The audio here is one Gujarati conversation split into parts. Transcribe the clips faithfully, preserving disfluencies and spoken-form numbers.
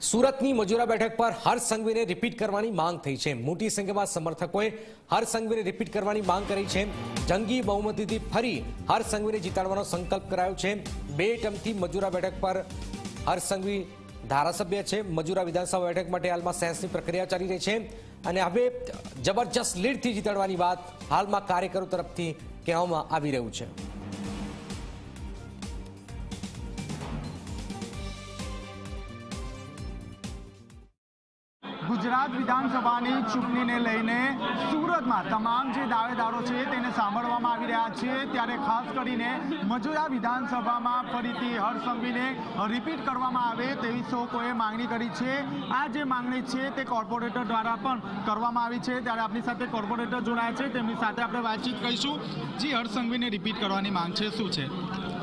સુરતની મજૂરા બેઠક પર હર્ષ સંઘવીને રિપીટ કરવાની માંગ થઈ છે। મોટી સંખ્યામાં સમર્થકોએ હર્ષ સંઘવીને રિપીટ કરવાની માંગ કરી છે। જંગી બહુમતીથી ફરી હર્ષ સંઘવીને જીતાડવાનો સંકલ્પ કરાયો છે। બે ટર્મથી મજૂરા બેઠક પર હર્ષ સંઘવી ધારાસભ્ય છે। મજૂરા વિધાનસભા બેઠક માટે હાલમાં સેન્સની પ્રક્રિયા ચાલી રહી છે અને હવે જબરજસ્ત લીડથી જીતાડવાની વાત હાલમાં કાર્યકરો તરફથી કહેવામાં આવી રહ્યું છે। गुजरात विधानसभा की चूंटनी ने लईने सूरत में तमाम जो दावेदारों है तेने सांभळवामां आवी रह्या छे। त्यारे खास करीने मजूरा विधानसभा में फरीथी हर्ष संघवी ने रिपीट करवामां आवे तेवी सौ कोए मांगणी करी छे। आ जे मांगणी छे ते कोर्पोरेटर द्वारा पण करवामां आवी छे। त्यारे आपणी साथे कोर्पोरेटर जोडाया छे, तेमनी साथे आपणे वातचीत करीशुं। जी, हर्ष संघवी ने रिपीट करवानी मांग छे, शुं छे?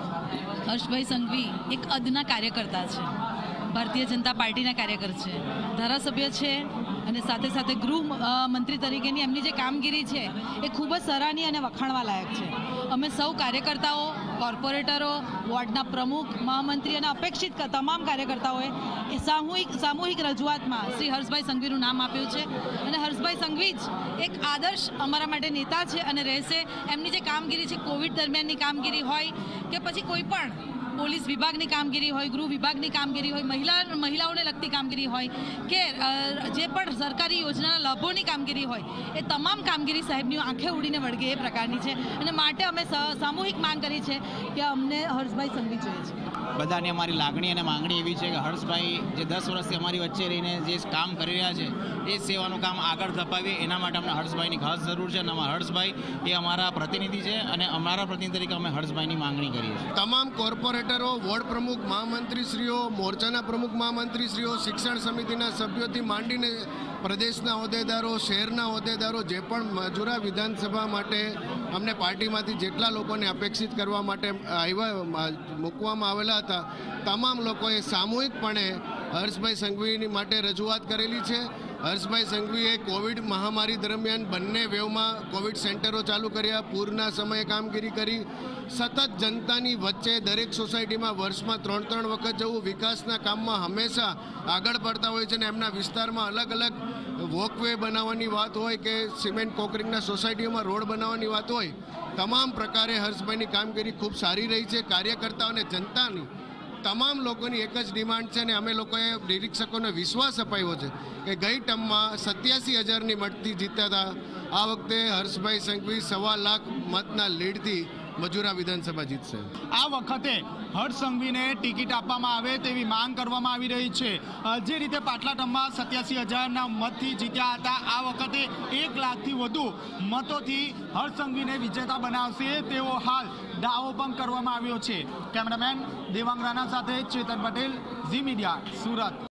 हर्षभाई संघवी एक अदना कार्यकर्ता है, भारतीय जनता पार्टी कार्यकर है, धारासभ्य है અને સાથે સાથે ગૃહ મંત્રી તરીકેની એમની જે કામગીરી છે એ ખૂબ જ સરાહનીય અને વખાણવા લાયક છે। અમે સૌ કાર્યકર્તાઓ, કોર્પોરેટરો, વોર્ડના પ્રમુખ, મહામંત્રી અને અપેક્ષિત તમામ કાર્યકર્તાઓએ એ સામૂહિક સામૂહિક રજૂઆતમાં શ્રી હર્ષભાઈ સંઘવીનું નામ આપ્યું છે અને હર્ષભાઈ સંઘવી જ એક આદર્શ અમારા માટે નેતા છે અને રહેશે। એમની જે કામગીરી છે, કોવિડ દરમિયાનની કામગીરી હોય કે પછી કોઈ પણ પોલીસ વિભાગની કામગીરી હોય, ગૃહ વિભાગની કામગીરી હોય, મહિલા મહિલાઓને લગતી કામગીરી હોય કે જે પણ સરકારી યોજનાના લાભોની કામગીરી હોય, એ તમામ કામગીરી સાહેબની આંખે ઉડીને વળગે એ પ્રકારની છે અને માટે અમે સામૂહિક માંગ કરી છે કે અમને હર્ષભાઈ સંઘવી જોઈએ છે। બધાની અમારી લાગણી અને માંગણી એવી છે કે હર્ષભાઈ જે દસ વર્ષથી અમારી વચ્ચે રહીને જે કામ કરી રહ્યા છે એ સેવાનું કામ આગળ ધપાવીએ, એના માટે અમને હર્ષભાઈની ખાસ જરૂર છે અને અમારા હર્ષભાઈ એ અમારા પ્રતિનિધિ છે અને અમારા પ્રતિનિધિ તરીકે અમે હર્ષભાઈની માંગણી કરીએ છીએ। તમામ કોર્પોરેટરો, વોર્ડ પ્રમુખ, મહામંત્રીશ્રીઓ, મોરચાના પ્રમુખ મહામંત્રીશ્રીઓ, શિક્ષણ સમિતિના સભ્યોથી માંડીને પ્રદેશના હોદ્દેદારો, શહેરના હોદ્દેદારો, જે પણ મજૂરા વિધાનસભા માટે અમને પાર્ટીમાંથી જેટલા લોકોને અપેક્ષિત કરવા માટે આવ્યા મૂકવામાં આવેલા હતા, તમામ લોકોએ સામૂહિકપણે હર્ષભાઈ સંઘવીની માટે રજૂઆત કરેલી છે। હર્ષભાઈ સંઘવીએ કોવિડ મહામારી દરમિયાન બંને વેવમાં કોવિડ સેન્ટરો ચાલુ કર્યા, પૂરના સમયે કામગીરી કરી, સતત જનતાની વચ્ચે દરેક સોસાયટીમાં વર્ષમાં ત્રણ ત્રણ વખત જવું, વિકાસના કામમાં હંમેશા આગળ પડતા હોય છે અને એમના વિસ્તારમાં અલગ અલગ વોકવે બનાવવાની વાત હોય કે સિમેન્ટ કોન્ક્રીટના સોસાયટીઓમાં રોડ બનાવવાની વાત હોય, તમામ પ્રકારે હર્ષભાઈની કામગીરી ખૂબ સારી રહી છે। કાર્યકર્તાઓ અને જનતાની તમામ લોકોની એક જ ડિમાન્ડ છે અને અમે લોકોએ નિરીક્ષકોને વિશ્વાસ અપાયો છે કે ગઈ ટર્મમાં સત્યાસી હજારની મતથી જીત્યા હતા, આ વખતે હર્ષભાઈ સંઘવી સવા લાખ મતના લીડથી મજૂરા વિધાનસભા જીતશે। આ વખતે હર્ષ સંઘવીને ટિકિટ આપવામાં આવે તેવી માંગ કરવામાં આવી રહી છે। જે રીતે પાછલા ટર્મમાં સત્યાસી હજારના મતથી જીત્યા હતા, આ વખતે એક લાખથી વધુ મતોથી હર્ષ સંઘવીને વિજેતા બનાવશે તેવો હાલ દાવો પણ કરવામાં આવ્યો છે। કેમેરામેન દેવાંગ રાણા સાથે ચેતન પટેલ, ઝી મીડિયા, સુરત।